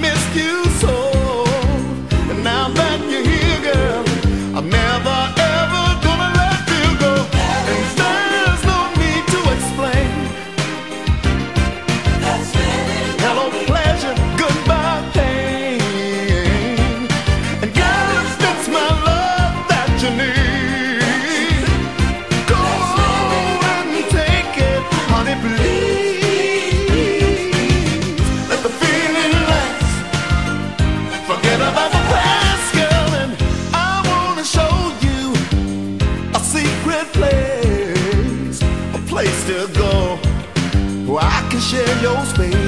missed you so. And now that you're here, girl, I'm never ever gonna let you go. And there's no need to explain. Hello pleasure, goodbye pain. And girl, if it's my love that you need, go and take it, honey, please. Let the feeling last. Forget about the past, girl, and I wanna show you a secret place, a place to go where I can share your space.